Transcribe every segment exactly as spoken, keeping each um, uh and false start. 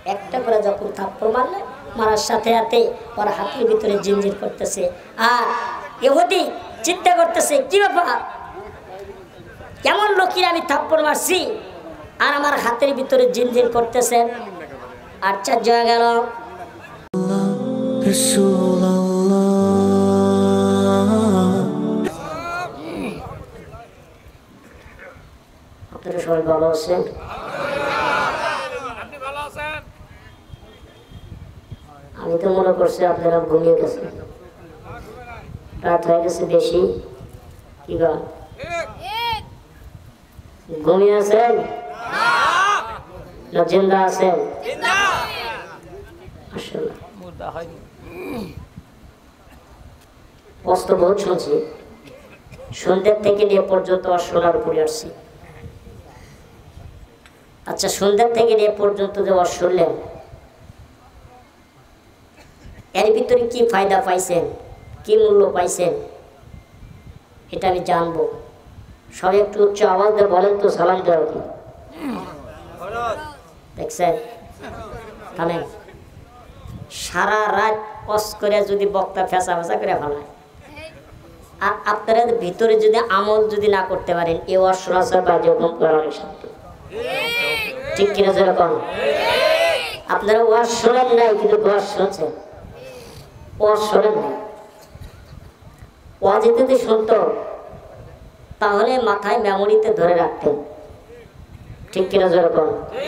একটা করে যখন থাপ্পড় মারলে মারার সাথে সাথে ওর হাতের ভিতরে জিনজির করতেছে। আর ইহুদি চিন্তা করতেছে কি ব্যাপার, কেমন লোকের আমি থাপ্পড় মারছি আর আমার হাতের ভিতরে জিনজির করতেছে। আশ্চর্য হয়ে গেল। আপনারা সবাই ভালো আছেন? আমি তো মনে করছি আপনারা ঘুমিয়ে গেছেন, রাত হয়ে গেছে বেশি। কি বা ঘুমিয়ে আছেন না জিন্দা আছেন? আসলে কষ্ট বহুত শুনছি, সন্ধ্যের থেকে নিয়ে পর্যন্ত অশোনার উপরে আসছি। আচ্ছা, সন্ধ্যার থেকে নিয়ে পর্যন্ত যে ওয়াজ শুনলেন, এর ভিতরে কি ফায়দা পাইছেন, কি মূল্য পাইছেন, এটা আমি জানবো। সবাই একটু উচ্চ আওয়াজ দিয়ে বলেন তো সালাম দেওয়া কি? দেখছেন থামেন। সারা রাত কস করে যদি বক্তা ফেঁচা ফেঁচা করে ফেলায়, আর আপনারা ভিতরে যদি আমল যদি না করতে পারেন, এ ওয়াজ শোনা ছাড়া যেরকম করার সাথে ঠিক কিনা যেরকম আপনারা ওয়াজ শোনেন নাই কিন্তু ওয়াজ শুনছেন, ওয়াজ শোনেন নাই। ওয়াজ যদি শুনতো তাহলে মাথায় মেমোরিতে ধরে রাখতেন, ঠিক কিনা যেরকম।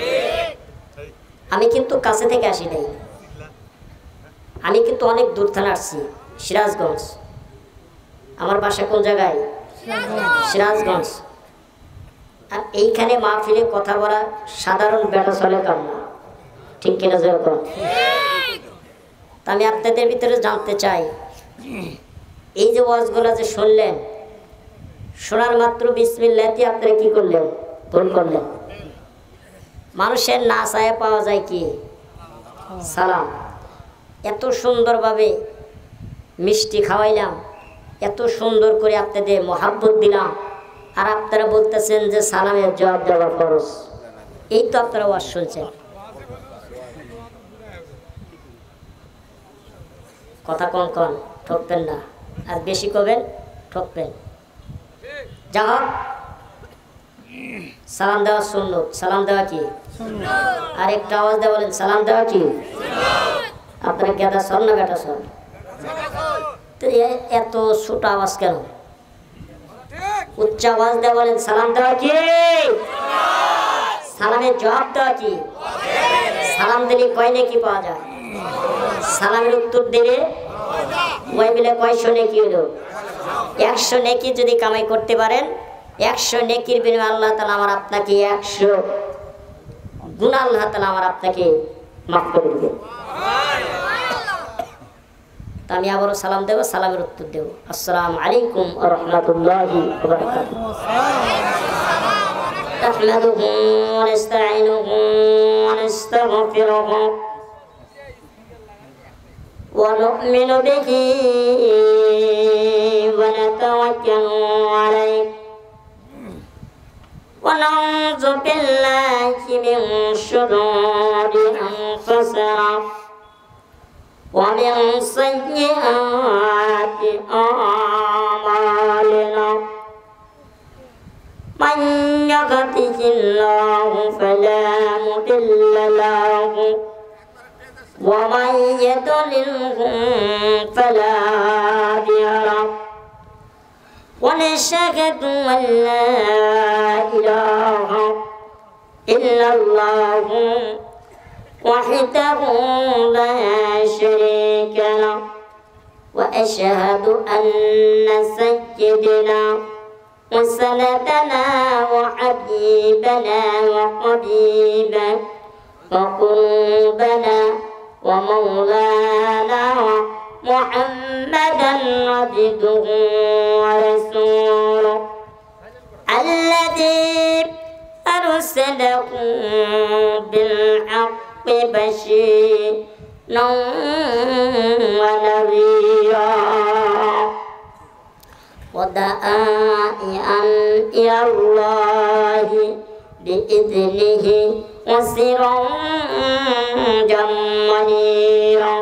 আমি কিন্তু কাছে থেকে আসি নাই, আমি কিন্তু অনেক দূর থেকে আসছি, সিরাজগঞ্জ। আমার বাসা কোন জায়গায়? সিরাজগঞ্জ। আর এইখানে মাহফিলে কথা বলা সাধারণ বেটা চলে কাম না, ঠিক কিনা যেরকম। তা আমি আপনাদের ভিতরে জানতে চাই, এই যে ওয়াজগুলো যে শুনলেন, শোনার মাত্র বিসমিল্লাহ দিয়ে আপনারা কি করলেন? ভুল করলেন। মানুষের না চায় পাওয়া যায় কি? সালাম। এত সুন্দরভাবে মিষ্টি খাওয়াইলাম, এত সুন্দর করে আপনাদের মোহাব্বত দিলাম, আর আপনারা বলতেছেন যে সালামের জবাব দেওয়া ফরজ। এই তো আপনারা ওয়াজ শুনছেন। কথা কম কন, ঠকবেন না, আর বেশি করবেন ঠকবেন। যা হোক, সালাম দেওয়া সুন্নত। সালাম দেওয়া কি? আর একটা আওয়াজ দিয়ে বলেন সালাম দেওয়া কি? আপনারা গেদা শোন না বেটা শোন? তো এত ছোট আওয়াজ কেন? উচ্চ আওয়াজ দিয়ে বলেন সালাম দেওয়া কি? সালামের জবাব দেওয়া কি? সালাম দিলে কয় নেকি পাওয়া যায়? সালামের উত্তর দিলে ওই মিলে কয়শো নেকি হলো? একশো নেকি যদি কামাই করতে পারেন, একশো নেকির বিনিময়ে আল্লাহ তাআলা আমার আপনাকে একশো গুণ আল্লাহ তাআলা আমার আপনাকে মাফ করে দেবেন। তা আমি আবারও সালাম দেব, সালামের উত্তর দেব। আসসালামু আলাইকুম ওয়া রাহমাতুল্লাহি ওয়া বারাকাতুহু। নাহমাদুহু ওয়া নাস্তাঈনুহু ওয়া নাস্তাগফিরুহু ওয়া নু'মিনু বিহি ওয়া নাতাওয়াক্কালু আলাইহি ওয়া নাউযু বিল্লাহি মিন শুরুরি আনফুসিনা ওয়া মিন সাইয়্যাতি আ'মালিনা। মান ইয়াহদিহিল্লাহু ফালা মুদিল্লা লাহু ওয়া মান ইউদ্লিলহু ফালা হাদিয়া লাহু। ওয়া নাশহাদু আন লা ইলাহা ইল্লাল্লাহু وحده لا شريك له وأشهد أن سيدنا وسندنا وحبيبنا وقريبا وقربنا ومولانا محمدا عبده ورسوله الذي أرسله بالحق بشيرا ونذيرا وداعيا إلى الله بإذنه وسراجا منيرا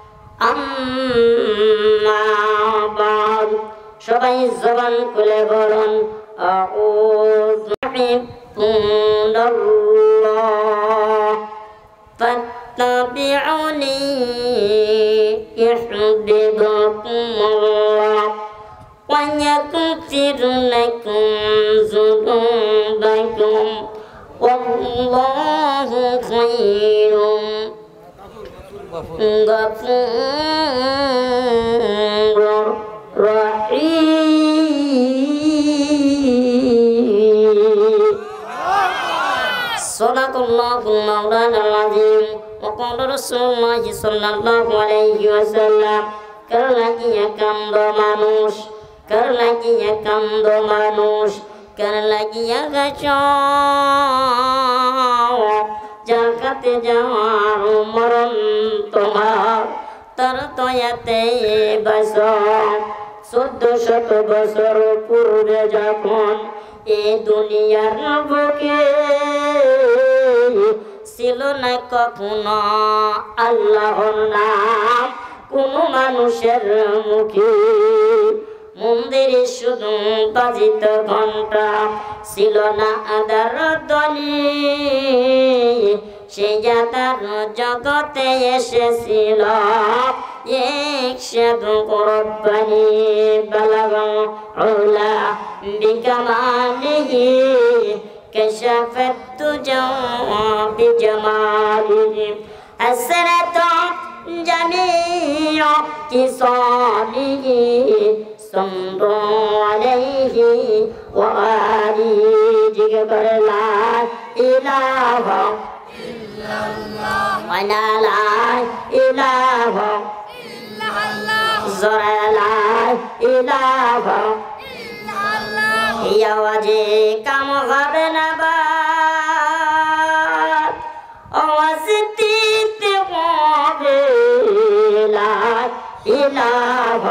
أما بعد সবাই জবান খুলে বলুন আউযু বিল্লাহ ফাত্তাবিউনি ইউহিব্বুকুমুল্লাহ ওয়া ইয়াগফির লাকুম যুনুবাকুম ওয়াল্লাহু খায়রুম গাফুরুর রহিম সাদাকাল্লাহুল মাওলানাল আযীম ওয়া ক্বালা রাসূলুল্লাহি সাল্লাল্লাহু আলাইহি ওয়াসাল্লাম কার লাগিয়া কান্দ মানুষ কার লাগিয়া কান্দ মানুষ কার লাগিয়া গাছ জাকাতে যাওয়ার মরণ তোমার তার তয়াতে বাস চোদ্দ শত বছর পূর্বে যখন এ দুনিয়ার বুকে ছিল না কখনো আল্লাহর নাম কোন মানুষের মুখে মন্দিরে শুধু বাজিত ঘন্টা ছিল না আদার ধ্বনি সে যাতার জগতে এসেছিল এক সাধু রব্বানি বালাগা উলা বিকামালিহি কাশাফাত তুজা বিজামালিহি আসরাতু জামিউ কিসালিহি صلوا عليه وآله جبر لا إله إلا الله ولا لا إله إلا الله زر لا إله إلا الله يا وجه كم غبنا بار وستيت لا إله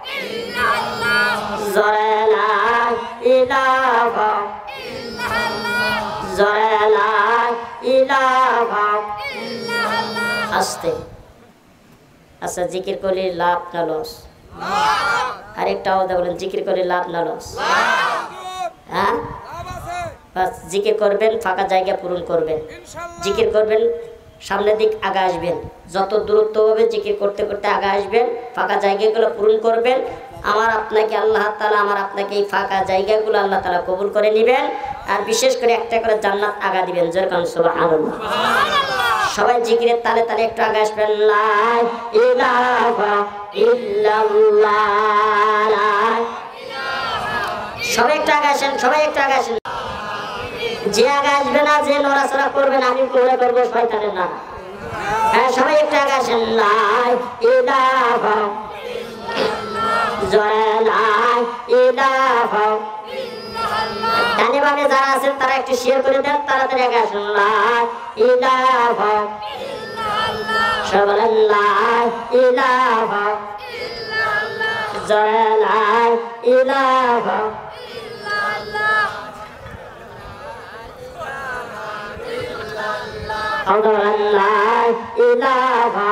زرع لا إله إلا الله زرع لا إله إلا الله আস্তে আচ্ছা জিকির করলে লাভ না লস আরেকটা আওয়াজ বলেন জিকির করলে লাভ না লস হ্যাঁ বাস জিকির করবেন ফাঁকা জায়গা পূরণ করবেন জিকির করবেন সামনের দিক আগে আসবেন যত দূরত্ব হবে জিকির করতে করতে আগে আসবেন ফাঁকা জায়গাগুলো পূরণ করবেন আমার আপনাকে আল্লাহ তাআলা আমার আপনাকে এই ফাঁকা জায়গাগুলো আল্লাহ তাআলা কবুল করে নেবেন আর বিশেষ করে একটা করে জান্নাত আগা দিবেন যেরকম সুবহানাল্লাহ সবাই জিকিরের তালে তালে একটু আগে আসবেন লা ইলাহা ইল্লাল্লাহ সবাই একটু আগে আসেন সবাই একটু আগে আসেন যে আগে আসবে না যে নড়াচড়া করবেন আমি করে করবো শয়তানের না হ্যাঁ সবাই একটু আগে আসেন লা ইলাহা ডানে বামে যারা আছেন তারা একটু শেয়ার করে দেন তাড়াতাড়ি আগে আসুন লা ইলাহা ইল্লাল্লাহ সবাই লা ইলাহা ইল্লাল্লাহ লা ইলাহা ইল্লাল্লাহ আল্লাহ লা ইলাহা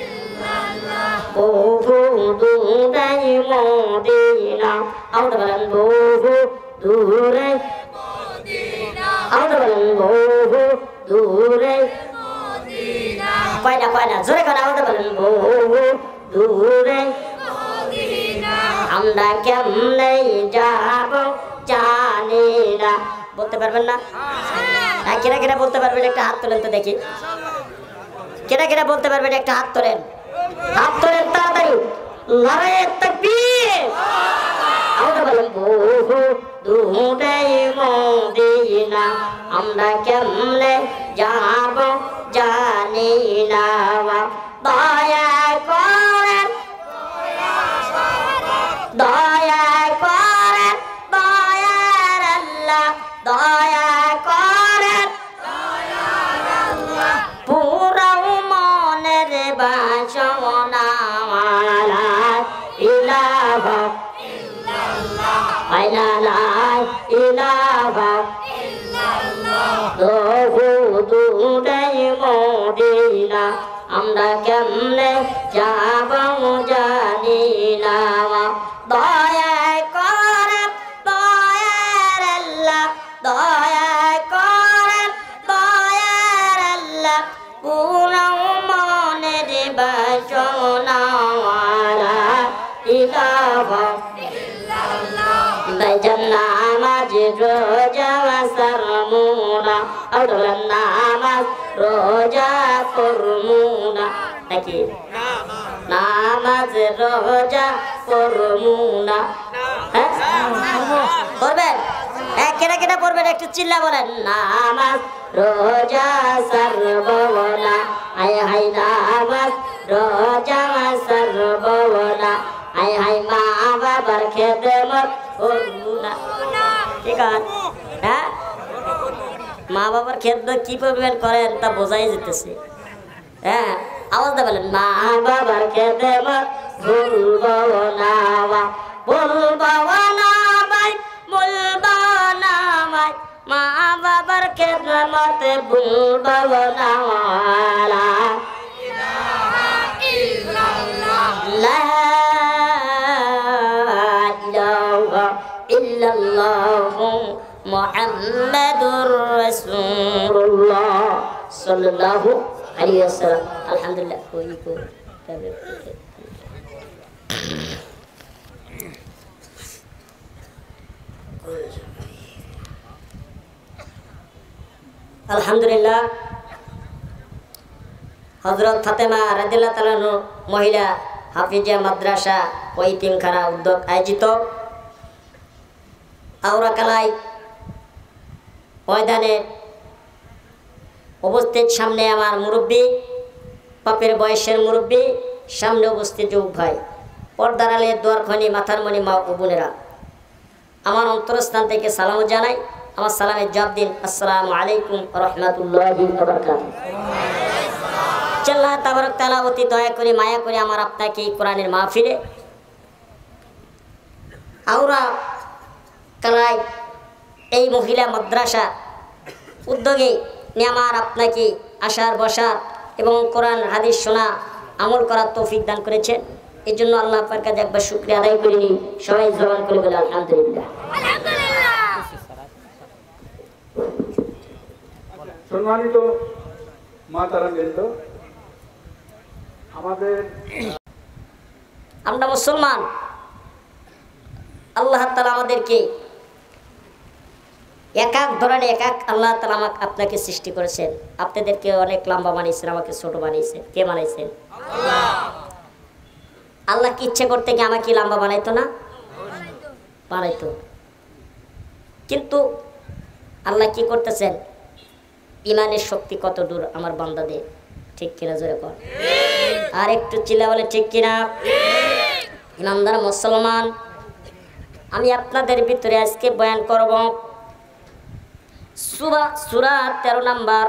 বহু দূরে মদিনা আউট বলেন বহু দূরে মদিনা আউট বলেন বহু দূরে মদিনা কয়না কয়না জোরে করে আউট বলেন বহু দূরে মদিনা আমরা কেমনে যাব জানি না বলতে পারবেন না হ্যাঁ কেনা কেনা বলতে পারবেন একটা হাত তোলেন তো দেখি কেনা কেনা বলতে পারবেন একটা হাত তোলেন হাত তোলেন তাড়াতাড়ি নারায়ে তাকবীর আমরা বলেন বহু দূরে মদিনা আমরা কেমনে যাব জানি না দয়া করেন দয়া করেন দয়ার আল্লাহ দয়া করেন দয়ার আল্লাহ পুরা মনের বাসনা লা ইলাহা ইল্লাল্লাহ লা ইলাহা ইল্লাল্লাহ আমরা কেমনে যাব জানি না দয়া করে দয়ার আল্লাহ দয়া করে দয়ার আল্লাহ পুরো মনের বাসনা ওয়ালা ইলাহা নামাজ রোজা সারমুনা আল্লাহ নামাজ রোজা করমুনা নাকি নামাজ রোজা করমুনা হ্যাঁ করবেন হ্যাঁ কেনা কেনা পড়বেন একটু চিল্লা বলেন নামাজ রোজা সারবনা আয় হাই নামাজ রোজা সারবনা আয় হাই মা বাবার খেদমত করুনা ঠিক আছে হ্যাঁ মা বাবার খেদমত কি পরিমাণ করেন তা বোঝাই যেতেছে হ্যাঁ আওয়াজ দা বলেন মা বাবার খেদমত ভুলবো না ভুলবো না ভাই ভুলবো না ভাই মা বাবার খেদমত ভুলবো না লা ইল্লাল্লাহু মুহাম্মাদুর রাসূলুল্লাহ সাল্লাল্লাহু আলাইহি ওয়াসাল্লাম আলহামদুলিল্লাহ कोई को আলহামদুলিল্লাহ হযরত ফাতেমা রাদিয়াল্লাহু তাআলা মহিলা হাফিজিয়া মাদ্রাসা ও ইতিমখানা উদ্যোগ আয়োজিত আওরাকালাই ময়দানে উপস্থিত সামনে আমার মুরব্বী পাপের বয়সের মুরব্বী সামনে উপস্থিত যুবক ভাই পর্দার আলে দোয়ারখনি মাথার মণি মা ও বোনেরা আমার অন্তরস্থান থেকে সালাম জানাই আমার সালামের জবাব দিন আসসালামু আলাইকুম রহমতুল্লাহি ওয়া বারাকাতুহু আল্লাহ তাবারক তাআলা অতি দয়া করে মায়া করে আমার আপনাকে এই কোরআনের মাহফিলে আওরা কালাই এই মহিলা মাদ্রাসা উদ্যোগে নিয়ে আমার আপনাকে আসার বসার এবং কোরআন হাদিস শোনা আমল করার তৌফিক দান করেছেন এই জন্য আল্লাহ আপনার কাছে একবার শুকরিয়া আদায় করে নিই সবাই জবান করে বলে আলহামদুলিল্লাহ সম্মানিত মাতারা বৃন্দ আমাদের আমরা মুসলমান আল্লাহ তাআলা আমাদেরকে এক এক ধরনের এক এক আল্লাহ তাআলা আমাকে আপনাকে সৃষ্টি করেছেন আপনাদেরকে অনেক লম্বা বানিয়েছেন আমাকে ছোট বানিয়েছেন কে বানাইছেন আল্লাহ আল্লাহ কি ইচ্ছে করতে কি আমাকে লম্বা বানাইতো না বানাইতো কিন্তু আল্লাহ কি করতেছেন ইমানের শক্তি কত দূর আমার বান্দাদের ঠিক কিনা জোরে কর আর একটু চিল্লা বলে ঠিক কিনা ইমানদার মুসলমান আমি আপনাদের ভিতরে আজকে বয়ান করব সূরা সূরা তেরো নম্বর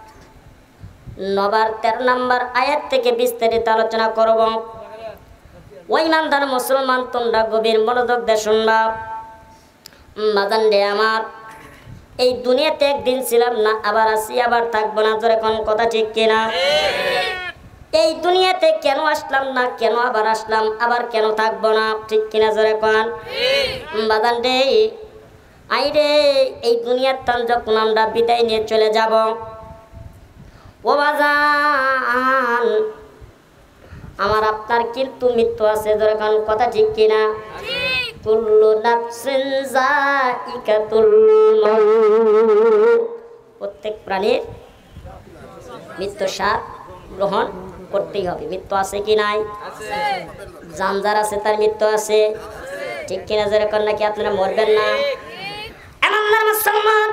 নবার তেরো নম্বর আয়াত থেকে বিস্তারিত আলোচনা করব ওই ইমানদার মুসলমান তোমরা গভীর মনোযোগ দিয়ে শুনবা মাজান রে আমার এই দুনিয়াতে একদিন ছিলাম না আবার আসি আবার থাকবো না জোরে কোন কথা ঠিক কিনা এই দুনিয়াতে কেন আসলাম না কেন আবার আসলাম আবার কেন থাকবো না ঠিক কিনা জোরে কোন বাদান রে আই রে এই দুনিয়ার টান যখন আমরা বিদায় নিয়ে চলে যাব ও বাজান আমার আপনার কিন্তু মৃত্যু আছে জোরে কোন কথা ঠিক কিনা কুল্লু নাফসিন যায়িকাতুল মাউত প্রত্যেক প্রাণীর মৃত্যু স্বাদ গ্রহণ করতেই হবে মৃত্যু আছে কি নাই আছে জান যার আছে তার মৃত্যু আছে ঠিক কিনা জোরে কোন নাকি আপনারা মরবেন না আমার মুসলমান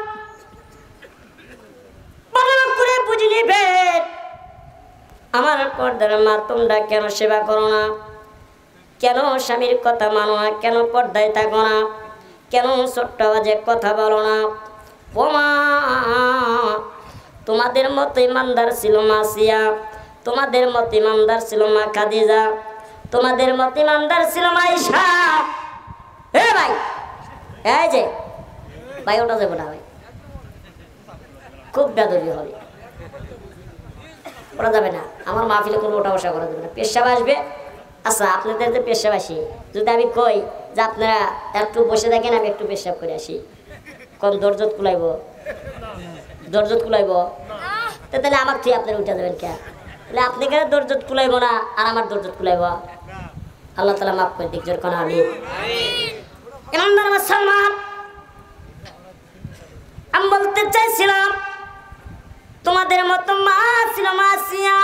ভালো করে বুঝে নিবেন আমার পর্দার মা তোমরা কেন সেবা করো না কেন স্বামীর কথা মানো না কেন পর্দায় থাকো না কেন ছোট্ট আওয়াজে কথা বলো না ও মা তোমাদের মতো ইমানদার ছিল মাসিয়া তোমাদের মতো ইমানদার ছিল মা খাদিজা তোমাদের মতো ইমানদার ছিল মা আয়েশা হে ভাই এই যে ভাই ওটা যাবো না ভাই খুব বেদবি হবে ওরা যাবে না, আমার মাহফিলে কোনো ওঠা বসা করা যাবে না। পেশাব আসবে, আচ্ছা আপনাদের যে পেশাব আসি, যদি আমি কই যে আপনারা একটু বসে থাকেন আমি একটু পেশাব করে আসি, কোন দরজত কুলাইব? দরজত কুলাইব? তাহলে আমার থেকে আপনারা উঠে যাবেন কে? তাহলে আপনি কেন দরজত কুলাইব না আর আমার দরজত কুলাইব? আল্লাহ তাআলা মাফ করে দিক, জোর কোন আমি ইমানদার মুসলমান। আমি বলতে চাইছিলাম তোমাদের মতো মা ছিল মাসিয়া,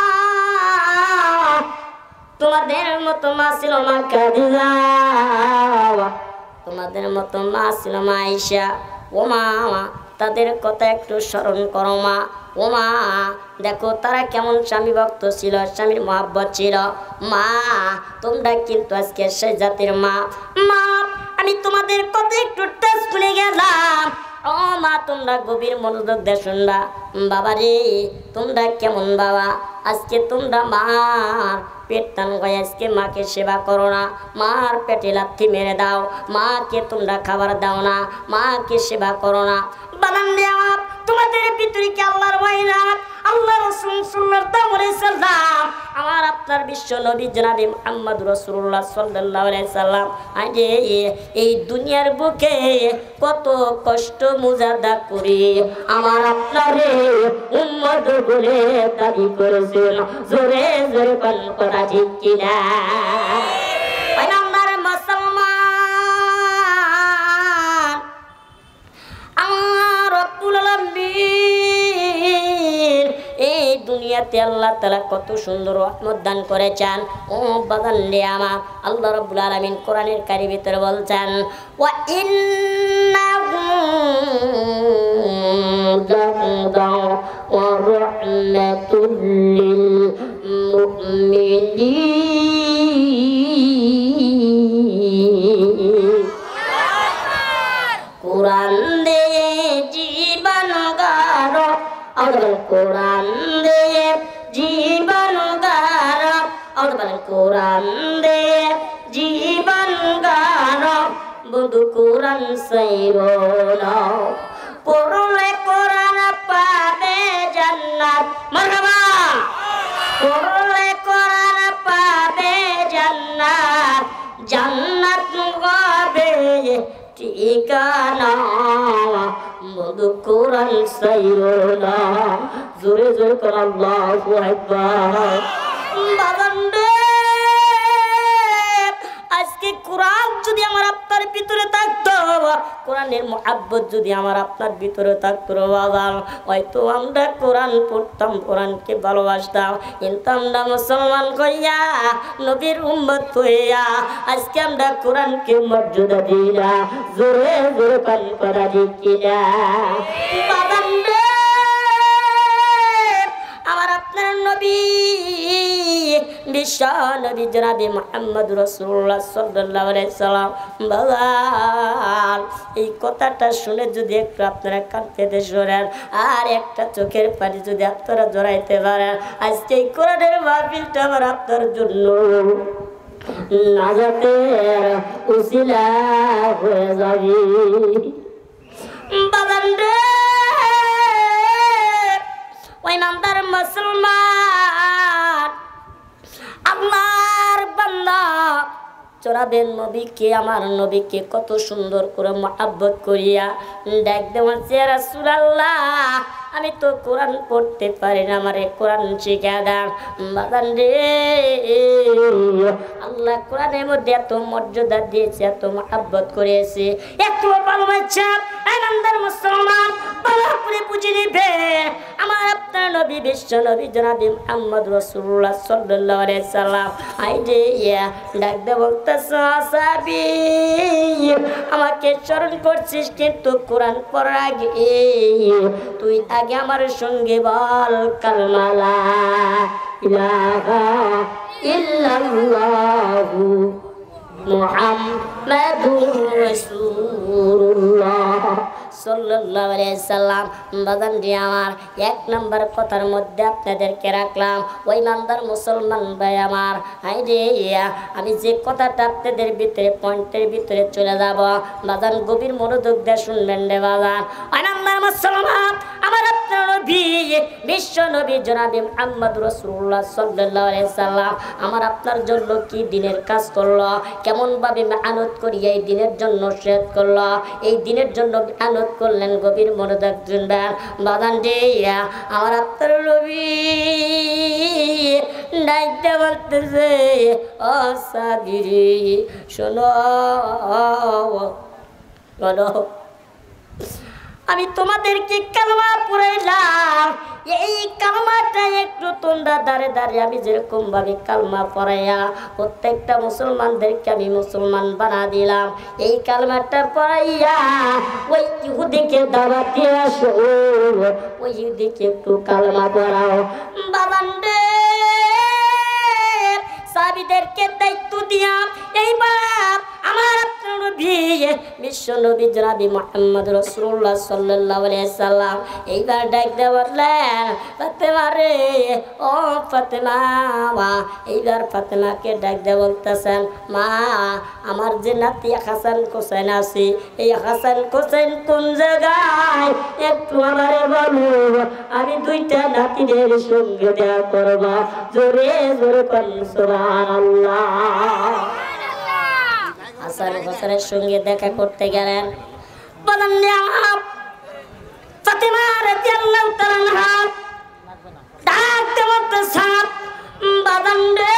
তোমাদের মতো মা ছিল মা খাদিজা, তোমাদের মতো মা ছিল মা আয়েশা। ও মা, তাদের কথা একটু স্মরণ করো মা। ও মা, দেখো তারা কেমন স্বামী ভক্ত ছিল, স্বামীর মহাব্বত ছিল। মা, তোমরা কিন্তু আজকে সেই জাতির মা। মা, আমি তোমাদের কথা একটু টেস্ট করে গেলাম। ও মা, তোমরা গভীর মনোযোগ দিয়ে শুনবা। বাবা রে, তোমরা কেমন বাবা? আজকে তোমরা মার পেট টান গয়, আজকে মাকে সেবা করো না, মার পেটে লাথি মেরে দাও, মাকে তোমরা খাবার দাও না, মাকে সেবা করো না। বাদাম দেওয়া তোমাদের ভিতরে কি আল্লাহর ভয় না? আল্লাহ রাসূল সাল্লাল্লাহু আলাইহি সাল্লাম, আমার আপনার বিশ্ব নবী জনাবে মুহাম্মদ রাসূলুল্লাহ সাল্লাল্লাহু আলাইহি সাল্লাম আজে এই দুনিয়ার বুকে কত কষ্ট মুজাদা করে আমার আপনারে উম্মত বলে দাবি করেছেন। জোরে জোরে কোন কথা ঠিক কিনা? আমার মুসলমান, আমার রব্বুল আলামিন এই দুনিয়াতে আল্লাহ তাআলা কত সুন্দর রহমত দান করেছেন। ও বাগান রে আমার, আল্লাহ রব্বুল আলামিন কোরআনের কারির ভিতরে বলছেন, ওয়া ইন্নাহু লাহুদাও ওয়া রাহমাতুল লিল মুমিনিন। কোরআন দে জীবন গারো, और कुरान दे जीवन गारो, और कुरान दे जीवन गारो, बुदु कुरान सैरो नाओ, पढ़ले कुरान पावे जन्नत। मरहबा, पढ़ले कुरान पावे जन्नत, जन्नत गावे ঠিকানা, মধু কোরআন সাইরোনা। জোরে জোরে কর আল্লাহু আকবার। বাবান রে, আজকে কোরআন যদি আমার আপনার ভিতরে থাকতো, কোরআনের মুহাব্বত যদি আমার আপনার ভিতরে থাকতো বাবা, হয়তো আমরা কোরআন পড়তাম, কোরআনকে ভালোবাসতাম। কিন্তু আমরা মুসলমান হইয়া, নবীর উম্মত হইয়া আজকে আমরা কোরআনকে মর্যাদা দিই না। জোরে জোরে পান করা ঠিক কিনা? বাবা রে, আমার আপনার নবী বিশ্ব নবী জনাবে মুহাম্মদ রাসূলুল্লাহ সাল্লাল্লাহু আলাইহি সাল্লাম, বাবা এই কথাটা শুনে যদি একটু আপনারা কান পেতে শোনেন আর একটা চোখের পানি যদি আপনারা জড়াইতে পারেন, আজকে এই কোরআনের মাহফিলটা আমার আপনার জন্য নাজাতের উসিলা হয়ে যাবে। বাবান রে, ওই নামদার মুসলমান, আল্লাহর বান্দা চোরাবেন নবীকে, আমার নবীকে কত সুন্দর করে মহব্বত করিয়া ডাক দেওয়া, রাসূলুল্লাহ আমি তো কোরআন পড়তে পারি না, আমারে কোরআন শিখা দাও। বাবান রে, আল্লাহ কোরআনের মধ্যে এত মর্যাদা দিয়েছে, এত মহব্বত করেছে, এত ভালোবাসা। আনন্দের মুসলমান ভালো করে বুঝে নিবে, আমার আপনার নবী বিশ্ব নবী জনাবে মুহাম্মদ রাসূলুল্লাহ সাল্লাল্লাহু আলাইহি সাল্লাম আইডে ডাক দে বলতেছ, সাহাবী আমাকে স্মরণ করছিস, কিন্তু কোরআন পড়ার আগে তুই আগে আমার সঙ্গে বল কালমা লা ইলাহা ইল্লাল্লাহু মুহাম্মাদুর রাসূলুল্লাহ সাল্লাল্লাহু আলাইহি সাল্লাম। বাজান রে আমার, এক নম্বর কথার মধ্যে আপনাদেরকে রাখলাম, ওই ইমানদার মুসলমান ভাই আমার, হাই রে আমি যে কথাটা আপনাদের ভিতরে পয়েন্টের ভিতরে চলে যাব, বাজান গভীর মনোযোগ দিয়ে শুনবেন রে বাজান। ওই ইমানদার মুসলমান, আমার আপনার আপনার নবী বিশ্ব নবী জনাবে মুহাম্মদ রাসূলুল্লাহ সাল্লাল্লাহু আলাইহি সাল্লাম আমার আপনার জন্য কি দিনের কাজ করলো, কেমন ভাবে মেহনত করিয়া এই দিনের জন্য শেষ করলো, এই দিনের জন্য মেহনত করলেন। গভীর মনোযোগ শুনবেন বাদান দিয়া আমার আপনার নবী ডাইতে বলতেছে ও সাবিরি শোনো শোনো আমি তোমাদেরকে কালমা পড়াইলাম, এই কালমাটা একটু তোমরা দাঁড়ে দাঁড়িয়ে আমি যেরকম ভাবে কালমা পড়াইয়া প্রত্যেকটা মুসলমানদেরকে আমি মুসলমান বানা দিলাম, এই কালমাটা পড়াইয়া ওই ইহুদিকে দাওয়াত দিয়ে আসো, ওই ইহুদিকে একটু কালমা পড়াও। বাবান্ডে সাহাবীদেরকে দায়িত্ব দিয়া এইবার আমার আপনার নবী বিশ্ব নবী জনাবি মুহাম্মদ রাসূলুল্লাহ সাল্লাল্লাহু আলাইহি সাল্লাম এইবার ডাক দিয়ে বললেন ফাতেমা রে ও ফাতেমা মা। এইবার ফাতেমাকে ডাক দিয়ে বলতেছেন মা আমার যে নাতি হাসান হোসেন আছে এই হাসান হোসেন কোন জায়গায় একটু আমারে বলো, আমি দুইটা নাতিদের সঙ্গে দেখা করব। জোরে জোরে বলুন সুবহানাল্লাহ। হাসান হোসেনের সঙ্গে দেখা করতে গেলেন। বলেন ফাতেমা রাদিয়াল্লাহু তাআলা আনহা ডাকতে বলতেছেন বাদান রে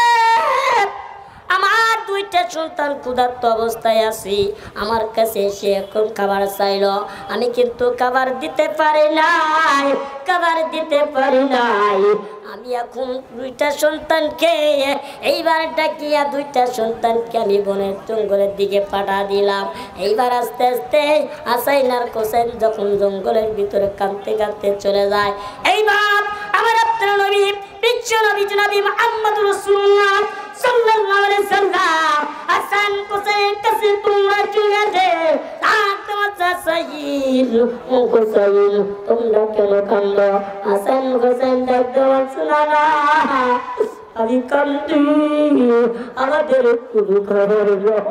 আমার দুইটা সন্তান ক্ষুধার্ত অবস্থায় আছি, আমার কাছে এসে এখন খাবার চাইলো, আমি কিন্তু খাবার দিতে পারি নাই, খাবার দিতে পারি নাই। আমি এখন দুইটা সন্তানকে এইবার ডাকিয়া দুইটা সন্তানকে আমি বনের জঙ্গলের দিকে পাঠা দিলাম। এইবার আস্তে আস্তে হাসান আর হোসেন যখন জঙ্গলের ভিতরে কাঁদতে কাঁদতে চলে যায়, এইবার আমার আপনার নবী বিশ্ব নবী জনাবি মুহাম্মদ রাসূলুল্লাহ সাল্লাল্লাহু আলাইহি সাল্লাম হাসান হোসেনের কাছে তোমরা চলে যাও। আর তোমার সাইয়্যিদ ও হোসেন তোমরা কেন কাঁদো? হাসান হোসেন ডাকতে বলছিল না আমি কাঁদি, আমাদের কোনো খবর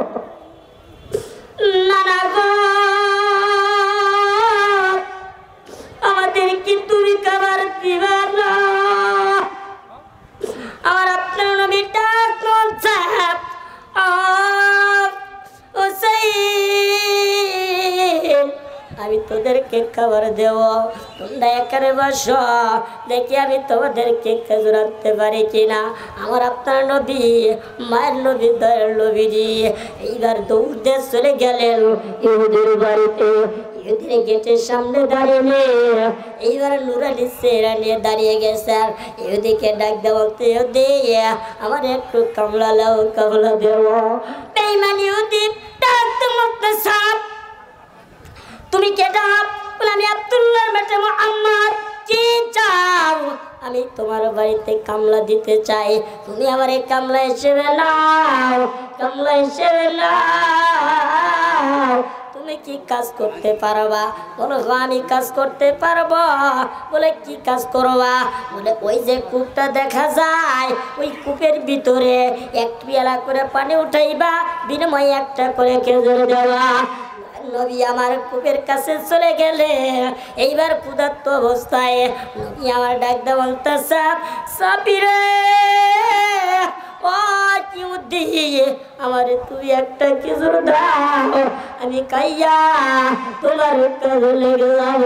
না না গো, আমাদের কি তুমি খাবার দিবা না? আমার আপনার নবী ডাক বলছে আমি তোদেরকে খাবার দেব, তোমরা একারে বসো দেখি আমি তোমাদেরকে খেজুর আনতে পারি কিনা। আমার আপনার নবী মায়ের নবী দয়ার নবীজি এইবার দৌড় দিয়ে চলে গেলেন ইহুদির বাড়িতে। ইহুদির গেটের সামনে দাঁড়িয়ে এইবার নুরানি চেহারা নিয়ে দাঁড়িয়ে গেছে। ইহুদিকে ডাক দেওয়া বলতে ইহুদি আমার একটু কামলা লাও, কামলা দেব। বেঈমান ইহুদি ডাকতে বলতেছে তুমি কেডা? আমি আব্দুল্লাহর বেটা মুহাম্মদ। কি চাও? আমি তোমার বাড়িতে কামলা দিতে চাই, তুমি আমার এই কামলা হিসেবে নাও, কামলা হিসেবে নাও। তুমি কি কাজ করতে পারবা? বলো আমি কাজ করতে পারবো। বলে কি কাজ করবা? বলে ওই যে কূপটা দেখা যায় ওই কূপের ভিতরে এক পেয়ালা করে পানি উঠাইবা, বিনিময়ে একটা করে খেজুর দেওয়া। নবী আমার কূপের কাছে চলে গেলে এইবার ক্ষুধার্ত অবস্থায় নবী আমার ডাক দেওয়া বলতেছে সাবিরে ও ইহুদি আমারে তুই একটা খেজুর দাও, আমি খাইয়া তোমার কাজে লেগে যাব।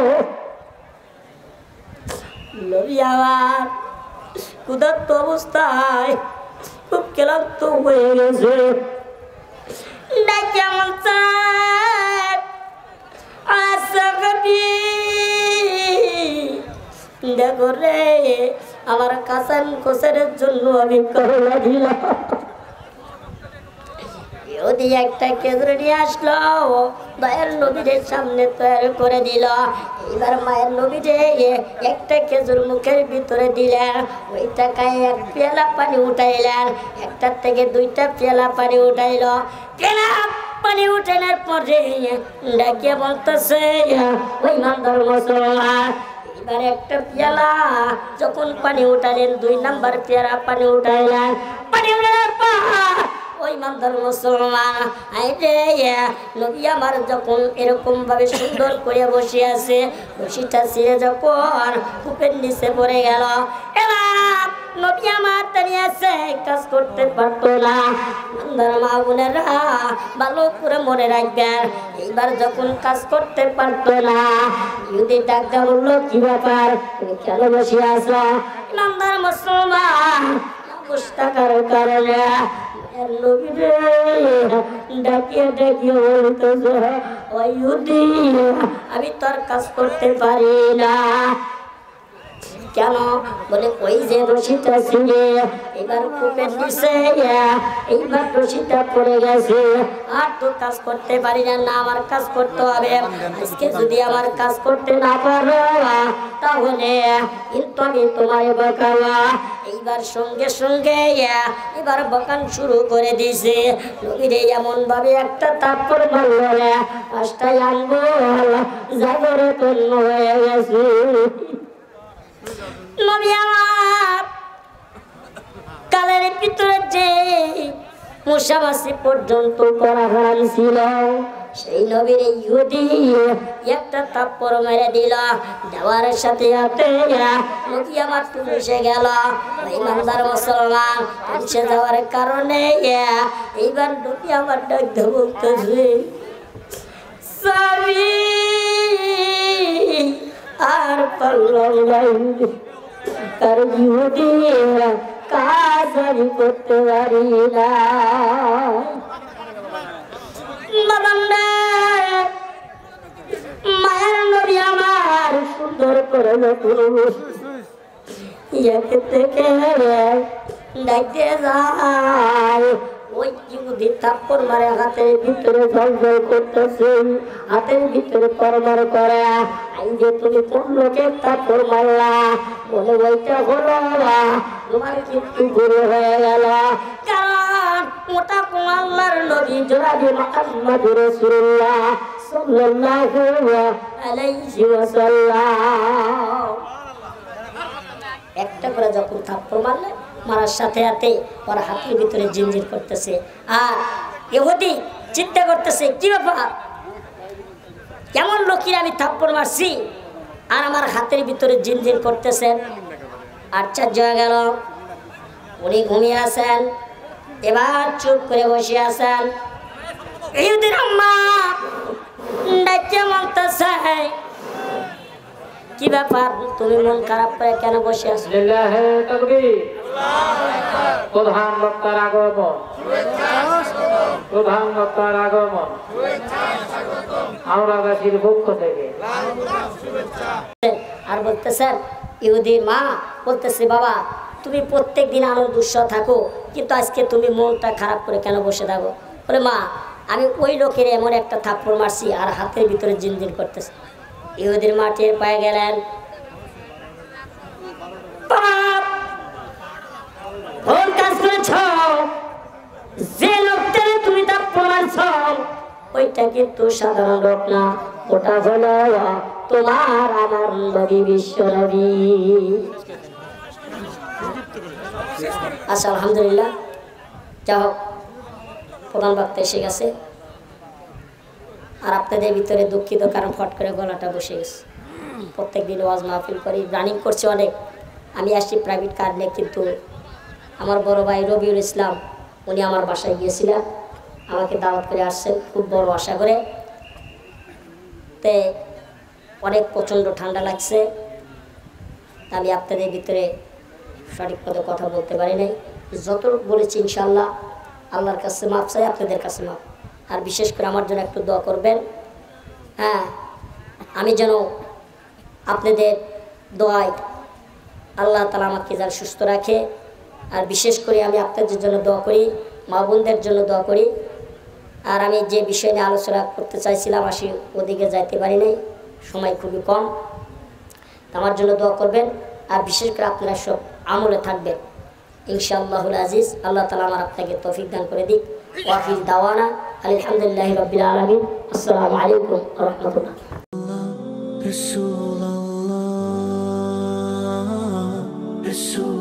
নবী আমার ক্ষুধার্ত অবস্থায় খুব ক্লান্ত হয়ে গেছে। ডাকিয়া বলছে দেখো রে আমার হাসান হোসেনের জন্য আমি করলা দিলাম। ইহুদি একটা খেজুর নিয়ে আসলো, মায়ের নবীদের সামনে তৈরি করে দিল। এইবার মায়ের নবীরে একটা খেজুর মুখের ভিতরে দিলেন, ওই টাকায় এক পেয়ালা পানি উঠাইলেন, একটার থেকে দুইটা পেয়ালা পানি উঠাইল। পেয়ালা পানি উঠানোর পরে ডাকিয়ে বলতেছে ওই ইমানদার মুসলমান এবার একটা পেয়ালা যখন পানি উঠালেন, দুই নাম্বার পেয়ালা পানি উঠাইলেন, পানি উঠানোর পর ও ওই মানদার মুসলমান আইরে নবী আমার যখন এরকম ভাবে সুন্দর করে বসে আছে রশিটা ছিঁড়ে যখন কূপের নিচে পড়ে গেল এবার নবী আমার দাঁড়িয়ে আছে কাজ করতে পারতো না মানদার মা বোনেরা ভালো করে মনে রাখবেন এইবার যখন কাজ করতে পারতো না ইহুদি ডাক্তার বললো কি ব্যাপার তুমি কেন বসে আছো মানদার মুসলমান বসে থাকার কারণে নবীরে ডাকিয়ে ডাকিয়ে বলতেছে ওই ইহুদি আমি তোর কাজ করতে পারি না কেন বলে ওই যে রশিটা ছিল এবার কূপের নিচে এইবার রশিটা পড়ে গেছে আর তো কাজ করতে পারি না না আমার কাজ করতে হবে আজকে যদি আমার কাজ করতে না পারো তাহলে কিন্তু আমি তোমায় বকাবো এইবার সঙ্গে সঙ্গে এবার বকান শুরু করে দিয়েছে নবীরে এমন ভাবে একটা থাপ্পড় মারল পাঁচটায় আঙ্গুল জাগরে তন্ন হয়ে গেছে নবী আমার কালের ভিতরে যে মুসামাসি পর্যন্ত করা হারাম ছিল সেই নবীর ইহুদি একটা থাপ্পড় মেরে দিল দেওয়ার সাথে সাথে নবী আমার পুলিশে গেল ইমানদার মুসলমান পুলিশে যাওয়ার কারণে এইবার নবী আমার ডাক বলতেছে সাবি আর পাল্লাই তার ইহুদি কাজ আমি করতে পারি না মায়ের নবী আমার সুন্দর করে ইয়াকে থেকে ডাকতে যায় ওই ইহুদি থাপ্পড় মারে হাতের ভিতরে জলজল করতেছে হাতের ভিতরে পরমার করে এই যে তুমি কোন লোকের থাপ্পড় মারলা বলে ওইটা হলো তোমার কিন্তু গুরু হয়ে গেল কারণ ওটা কোন আল্লাহর নবী জনাবে মুহাম্মদুর রাসূলুল্লাহ সাল্লাল্লাহু আলাইহি ওয়াসাল্লাম একটা করে যখন থাপ্পড় মারলে মারার সাথে সাথে ওর হাতের ভিতরে জিনজির করতেছে আর ইহুদি চিন্তা করতেছে কি ব্যাপার কেমন লোকের আমি থাপ্পড় মারছি আর আমার হাতের ভিতরে জিনজির করতেছেন আশ্চর্য হয়ে গেল উনি ঘুমিয়ে আছেন এবার চুপ করে বসে আছেন ইহুদির আম্মা ডাকে বলতেছে কি ব্যাপার তুমি মন খারাপ করে কেন বসে আছো প্রধান বক্তার আগমন প্রধান বক্তার আগমন হাওড়াবাসীর পক্ষ থেকে আর বলতেছেন ইহুদির মা বলতেছে বাবা তুমি প্রত্যেক দিন আনন্দ উৎসব থাকো কিন্তু আজকে তুমি মনটা খারাপ করে কেন বসে থাকো বলে মা আমি ওই লোকের এমন একটা থাপ্পড় মারছি আর হাতের ভিতরে জিনজিন করতেছে ইহুদির মা টের পায়ে গেলেন কোন কাজ করেছ যে লোকটারে তুমি থাপ্পড় মারছ ওইটা কিন্তু সাধারণ লোক না ওটা হলো তোমার আমার নবী বিশ্ব নবী আচ্ছা আলহামদুলিল্লাহ যা হোক প্রধান বক্তা এসে গেছে আর আপনাদের ভিতরে দুঃখিত কারণ ফট করে গলাটা বসে গেছে প্রত্যেক দিন ওয়াজ মাহফিল করি রানিং করছে অনেক আমি আসছি প্রাইভেট কার নিয়ে কিন্তু আমার বড় ভাই রবিউল ইসলাম উনি আমার বাসায় গিয়েছিলেন আমাকে দাওয়াত করে আসছেন খুব বড় আশা করে তে অনেক প্রচণ্ড ঠান্ডা লাগছে আমি আপনাদের ভিতরে সঠিক মতো কথা বলতে পারি নাই যত বলেছি ইনশাআল্লাহ আল্লাহর কাছে মাপ চাই আপনাদের কাছে মাপ আর বিশেষ করে আমার জন্য একটু দোয়া করবেন হ্যাঁ আমি যেন আপনাদের দোয়ায় আল্লাহ তাআলা আমাকে যেন সুস্থ রাখে আর বিশেষ করে আমি আপনাদের জন্য দোয়া করি মা বোনদের জন্য দোয়া করি আর আমি যে বিষয় নিয়ে আলোচনা করতে চাইছিলাম আসি ওদিকে যাইতে পারি নাই সময় খুবই কম আমার জন্য দোয়া করবেন আর বিশেষ করে আপনারা সব আমলে থাকবেন ইনশাআল্লাহুল আজিজ আল্লাহ তাআলা আমার আপনাকে তৌফিক দান করে দিক ওয়াফিল দাওয়ানা আলহামদুলিল্লাহি রাব্বিল আলামিন আসসালামু আলাইকুম ওয়া রাহমাতুল্লাহ রাসূলুল্লাহ রাসূল